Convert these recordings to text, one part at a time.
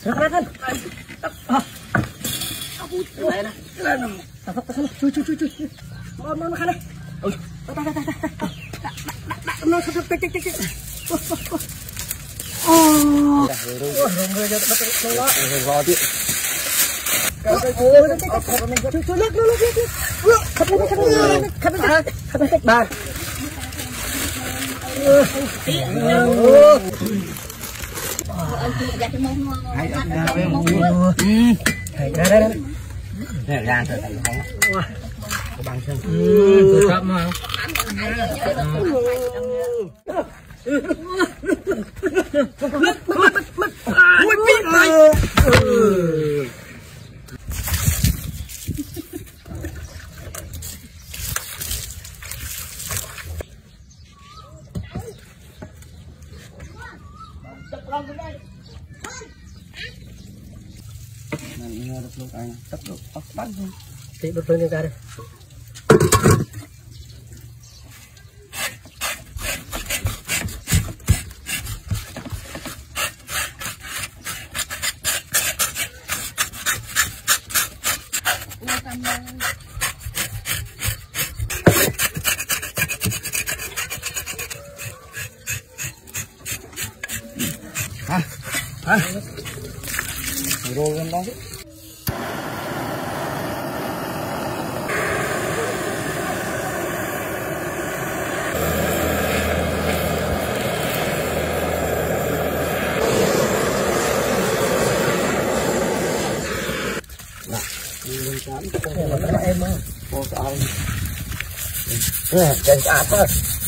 Thì bật lên ra đây. Hả? Rồi lên đó. Em ơi, cô sao? Chân sạch thôi.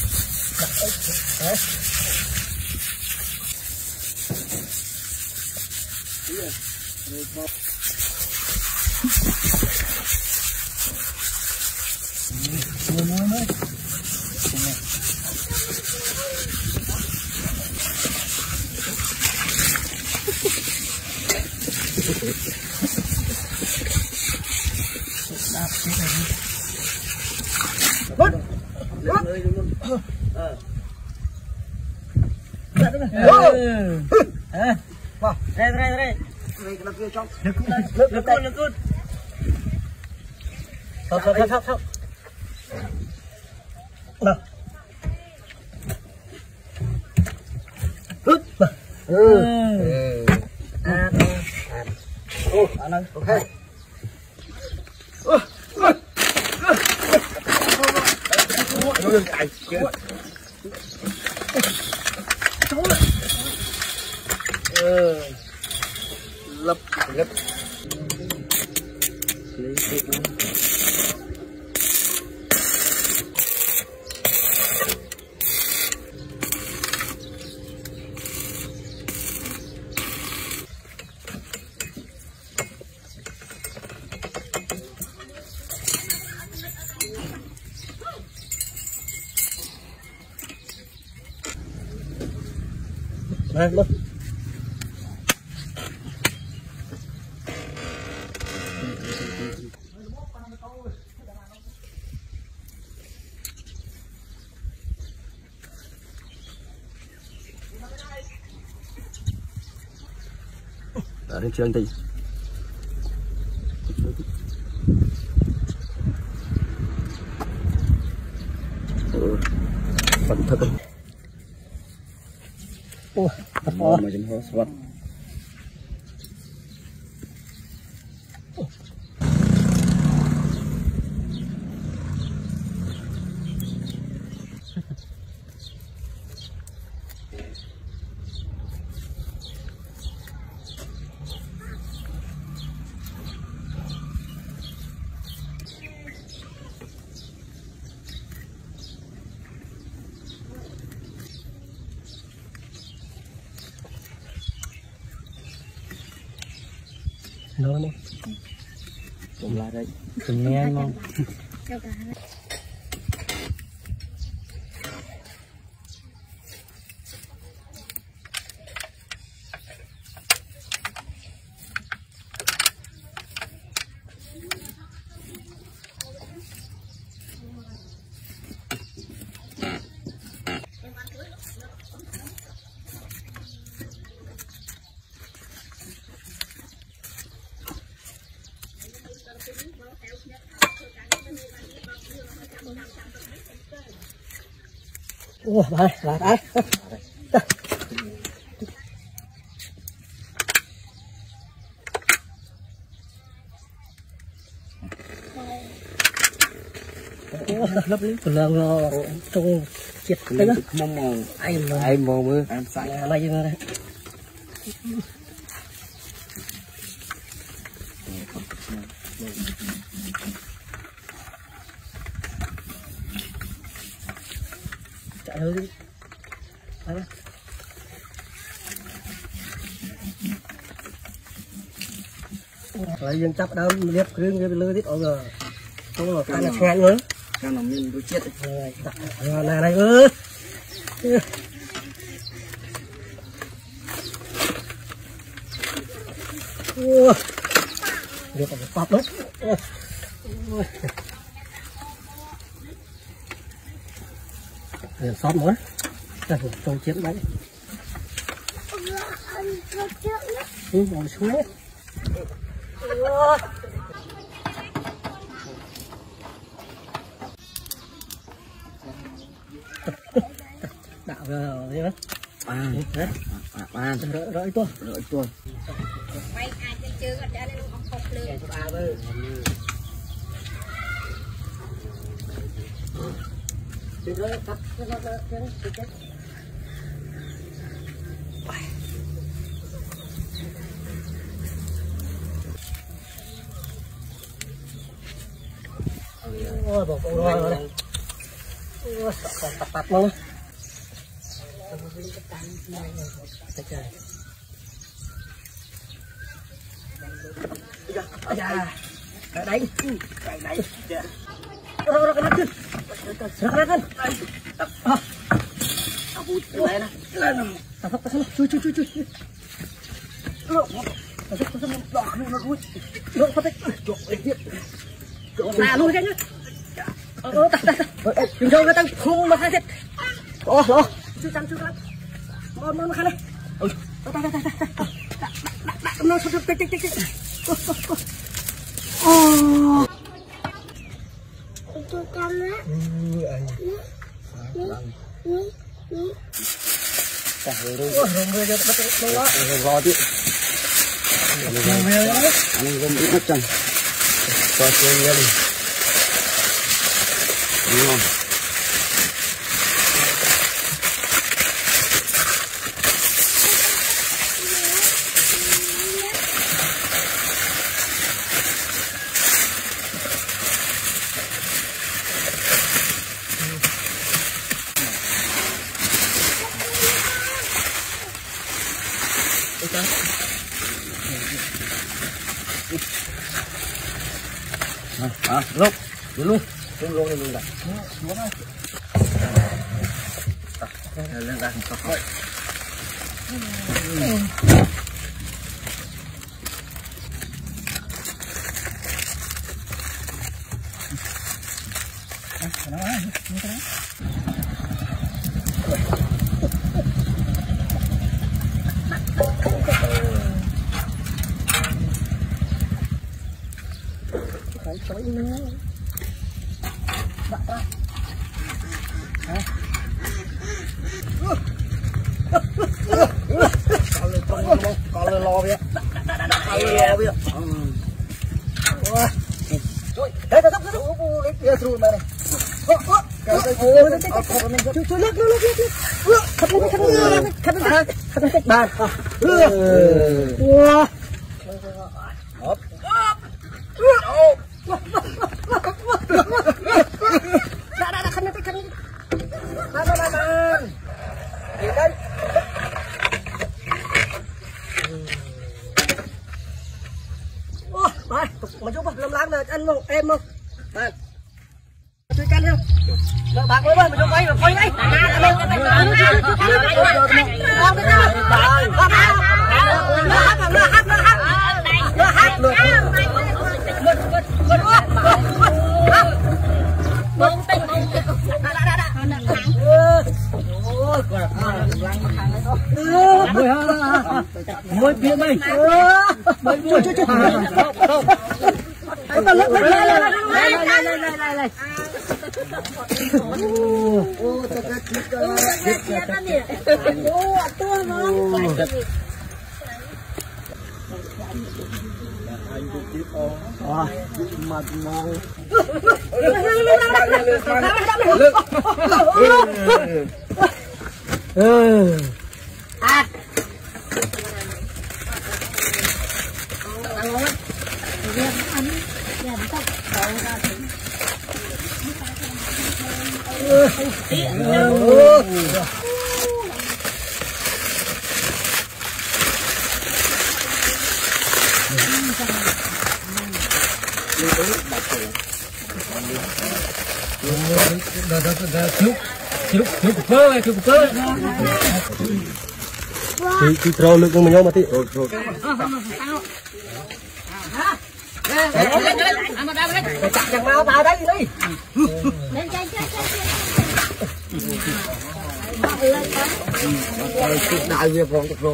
Lấp lấp lấy thịt nó đây luôn. Ở đây trường thì phần thật không? Mà chúng nó xoát. Nó không? Cùng lại đây. Cùng nghe anh không? Ủa, đây, lại đây. Lấp lính của làng trong chiết đấy đó. Mong anh mong mưa anh sai này như này. Chạy hơi đi. Đấy. Rồi dân chấp đâu liếp cứ lơ đít ở rồi. Không là cái là ngang nữa. Cho nó mình đôi chết rồi này này ơi. Được còn tọt đấy. Liền sót nữa. Đây trông chiến đấy. Bỏ xuống đấy. Đạo vào đi đó. Ban rỡ tua. Mấy ai chơi chưa có trả nên không phục lương. Ôi bỏ con rồi đây. Còn tạt luôn. Đánh rồi cái nát rồi cái nát luôn đừng cho người ta không mà khai thiệt chú trắng món khai này nó tích Tôi cam á. anh gom ít mất chân qua chơi nha đi đúng không lúc luôn lên đặt lên ra con lên lo vậy đấy tao sắp lấy kia rồi mà này chui bàn mà chú làm láng là ăn không em không chơi canh không vợ bạc mới mà chú quay mà quay ngay mới phía đây mới chui lên Thì trâu lực của mình nhau mà tí. Chẳng mau vào đây đi. Đại việc rồi, được rồi.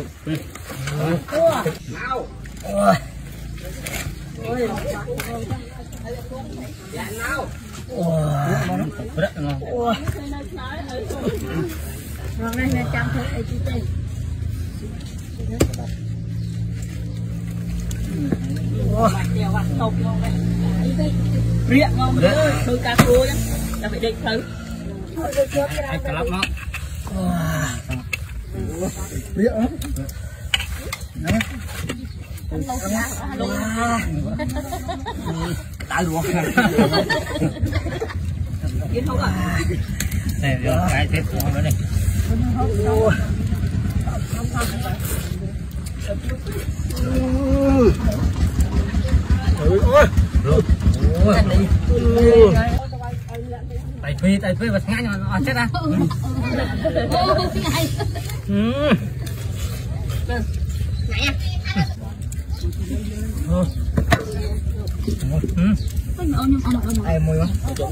Riêng ngon đấy, đôi cá cua nhá, ta phải định thử. Anh cả lắm nó. Riêng lắm. Đã luôn. Kiến không à? Này rồi cái tiếp theo nữa này. Tại phi vật ngay mà chết ra. Em mùi quá.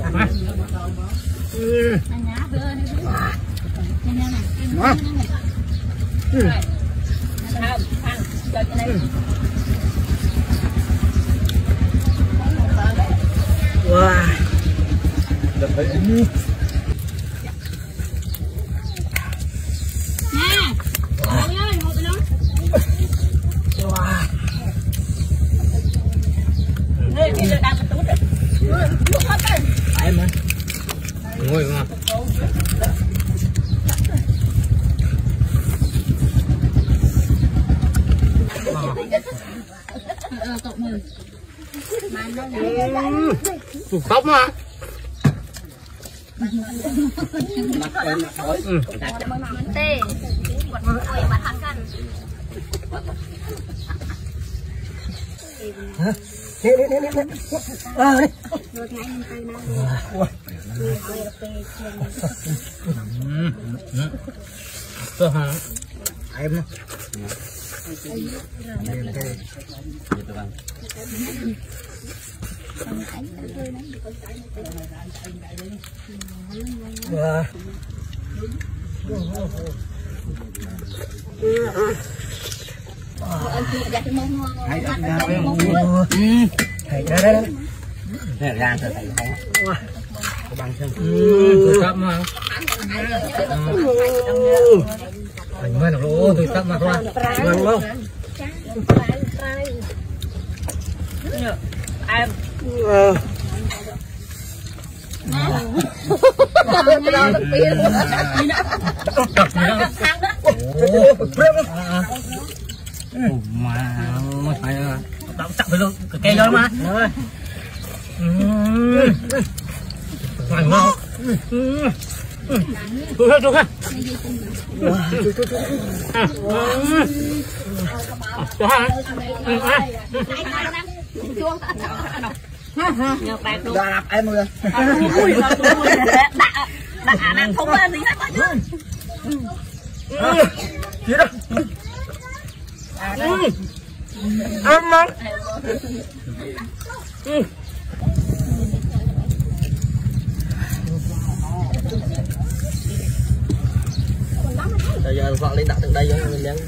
Wow. Em ơi. Ngồi mà. Khóc mà. Tê, quạt ôi mà thằng cần. Nè. Đi. Được ngay mình tay nào. Tôi hả? Em. Thầy ra đây. Nè ra rồi thầy không. Bằng chân. Tôi sắp mà. Anh mới nó tôi sắp mà qua. Vâng không? Em. Mà phải đậu chặt phải luôn cây đó mà. Ngon ngon. Tôi ha. Cho ha. Đã đạp em rồi. Đã đang không lên gì hết bao nhiêu. Gì đó. Ăn mà. Bây giờ vợ lên đặt từ đây cho mình ăn.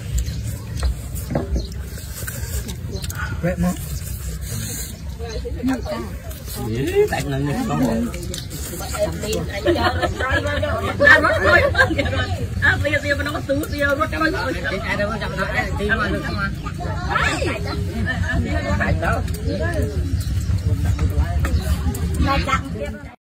Quét nó. Tại lần này không. em tin anh cho nó rồi à bây giờ nó có tứ bây giờ nó cho nó ai đâu có chậm lại ai tin mà được không mà Nó chặn